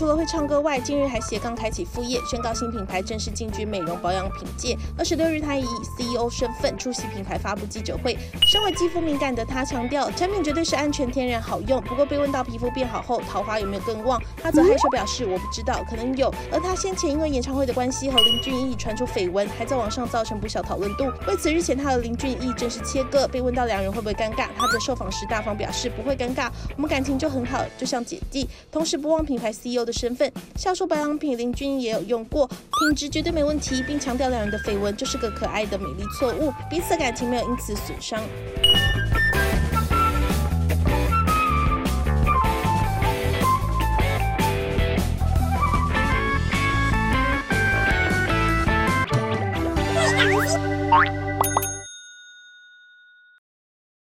除了会唱歌外，近日还斜杠开启副业，宣告新品牌正式进军美容保养品界。26日，他以 CEO 身份出席品牌发布记者会。身为肌肤敏感的他强调，产品绝对是安全、天然、好用。不过被问到皮肤变好后桃花有没有更旺，他则害羞表示我不知道，可能有。而他先前因为演唱会的关系和林俊逸传出绯闻，还在网上造成不小讨论度。为此，日前他和林俊逸正式切割。被问到两人会不会尴尬，他则受访时大方表示不会尴尬，我们感情就很好，就像姐弟。同时不忘品牌 CEO 的身份，笑说保养品林俊逸也有用过，品质绝对没问题，并强调两人的绯闻就是个可爱的美丽错误，彼此的感情没有因此损伤。 Bye.